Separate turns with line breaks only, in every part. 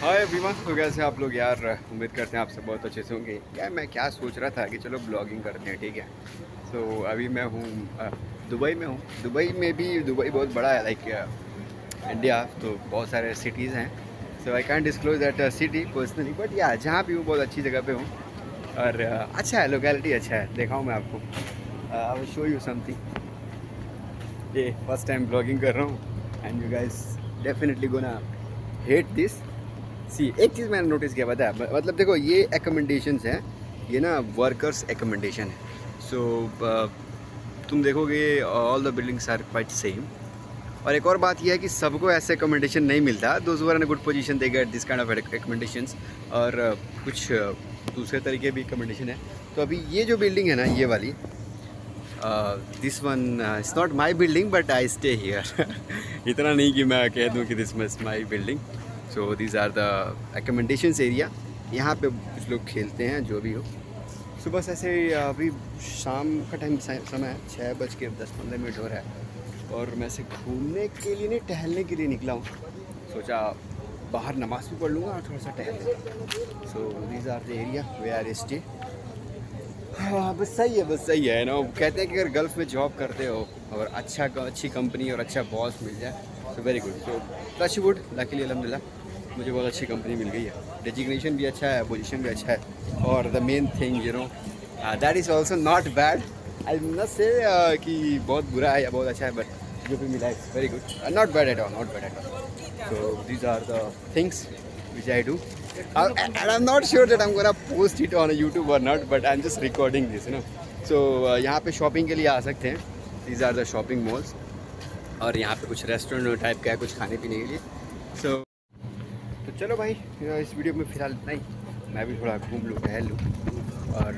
Hi everyone, तो कैसे आप लोग यार। उम्मीद करते हैं आप सब बहुत अच्छे से होंगे। यार मैं क्या सोच रहा था कि चलो ब्लॉगिंग करते हैं, ठीक है। अभी मैं हूँ दुबई में हूँ। दुबई में भी दुबई बहुत बड़ा है, लाइक इंडिया, तो बहुत सारे सिटीज़ हैं। So I can disclose that city personally, but या जहाँ भी हूँ बहुत अच्छी जगह पे हूँ। और अच्छा है, लोकेलिटी अच्छा है। दिखाऊँ मैं आपको, I will show you something. ये फर्स्ट टाइम ब्लॉगिंग कर रहा हूँ and you guys definitely gonna hate this. See, एक चीज़ मैंने नोटिस किया, पता है, मतलब देखो ये एकोमेंडेशंस हैं, ये ना वर्कर्स एकोमेंडेशन है। सो तुम देखोगे all the buildings are quite same. और एक और बात यह है कि सबको ऐसे एकोमेंडेशन नहीं मिलता। Those were in a good position they get this kind of accommodations. और कुछ दूसरे तरीके भी एकोमेंडेशन है। तो अभी ये जो बिल्डिंग है ना, ये वाली, this one is not my building but I stay here. इतना नहीं कि मैं कह दूँ कि this is my building. So these are the accommodations area. यहाँ पे कुछ लोग खेलते हैं, जो भी हो। सुबह से ऐसे अभी शाम का टाइम समय है, 6:10-15 हो रहा है। और मैं से घूमने के लिए नहीं, टहलने के लिए निकला हूँ। सोचा बाहर नमाज़ भी पढ़ लूँगा और थोड़ा सा टहल लूँगा। So these are the area we are stay. हाँ, बस सही है, बस सही है ना। कहते हैं कि अगर गल्फ़ में जॉब करते हो और अच्छी कंपनी और अच्छा बॉस मिल जाए तो very good. So touch wood, luckily अल्हम्दुलिल्लाह मुझे बहुत अच्छी कंपनी मिल गई है। डेजिग्नेशन भी अच्छा है, पोजीशन भी अच्छा है। और the main thing that is also not bad. I not say कि बहुत बुरा है या बहुत अच्छा है, बट जो भी मिला है very good, not bad at all, not bad at all. So these are the things which I do. And I'm not sure that I'm gonna post it on a YouTube or not, but I'm just recording this. So यहाँ पे shopping के लिए आ सकते हैं। These are the shopping malls. और यहाँ पे कुछ रेस्टोरेंट टाइप का है, कुछ खाने पीने के लिए। सो तो चलो भाई, इस वीडियो में फ़िलहाल इतना ही। मैं भी थोड़ा घूम लूँ, टहल लूँ। और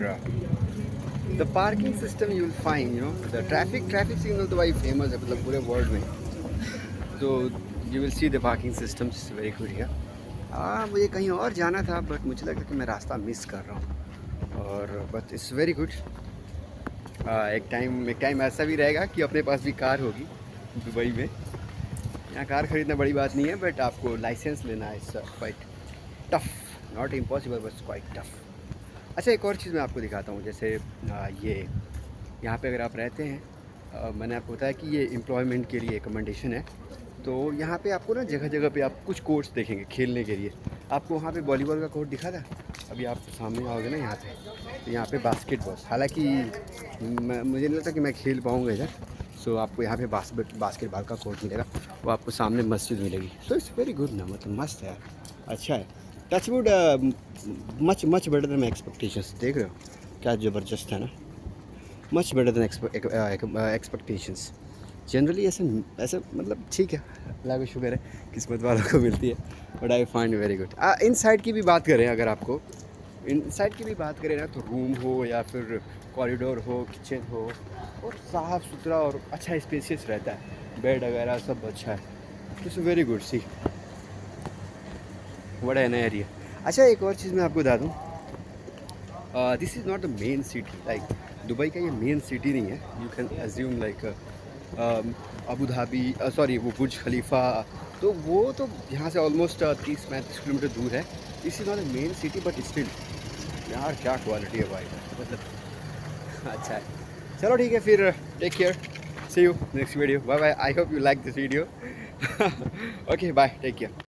the parking system you will find, the traffic signal तो भाई फेमस है, मतलब पूरे वर्ल्ड में। तो you will see the parking system is very good here. मुझे कहीं और जाना था, बट मुझे लगता है कि मैं रास्ता मिस कर रहा हूँ। और बट इट्स वेरी गुड। एक टाइम ऐसा भी रहेगा कि अपने पास भी कार होगी दुबई में। यहाँ कार खरीदना बड़ी बात नहीं है, बट आपको लाइसेंस लेना है। It's quite tough, not impossible but quite tough. अच्छा, एक और चीज़ मैं आपको दिखाता हूँ। जैसे ये यहाँ पे अगर आप रहते हैं, मैंने आपको बताया कि ये एम्प्लॉयमेंट के लिए रिकमेंडेशन है। तो यहाँ पे आपको ना जगह जगह पे आप कुछ कोर्ट्स देखेंगे खेलने के लिए। आपको वहाँ पे वॉलीबॉल का कोर्ट दिखा था, अभी आप सामने आओगे ना यहाँ पे, तो यहाँ पे बास्केटबॉल। हालांकि मुझे नहीं लगता कि मैं खेल पाऊँगा इधर। सो आपको यहाँ पे बास्केटबॉल का कोर्ट मिलेगा, वो आपको सामने मस्जिद मिलेगी। सो इट्स वेरी गुड ना, मतलब मस्त है, अच्छा है। Touchwood, much much better than my expectations. देख रहे हो क्या ज़बरदस्त है ना, much better than expectations. Generally ऐसे मतलब ठीक है, अल्लाह का शुक्र है, किस्मत वालों को मिलती है। But I find very good. Inside की भी बात करें, अगर आपको इन साइड की भी बात करें ना, तो रूम हो या फिर कॉरिडोर हो, किचन हो, और साफ़ सुथरा और अच्छा स्पेसियस रहता है। बेड वगैरह सब अच्छा है। It's very good. सी बड़ा है ना एरिया। अच्छा, एक और चीज़ मैं आपको बता दूँ, this is not the main city. Like Dubai का ये मेन सिटी नहीं है। You can assume like Abu Dhabi, sorry, वो बुर्ज खलीफा। तो वो तो यहाँ से ऑलमोस्ट 30-35 किलोमीटर दूर है। This is not the main city, but still यार क्या क्वालिटी है भाई, मतलब अच्छा है। चलो ठीक है फिर, take care, see you next video, bye bye. I hope you like this video. Okay bye, take care.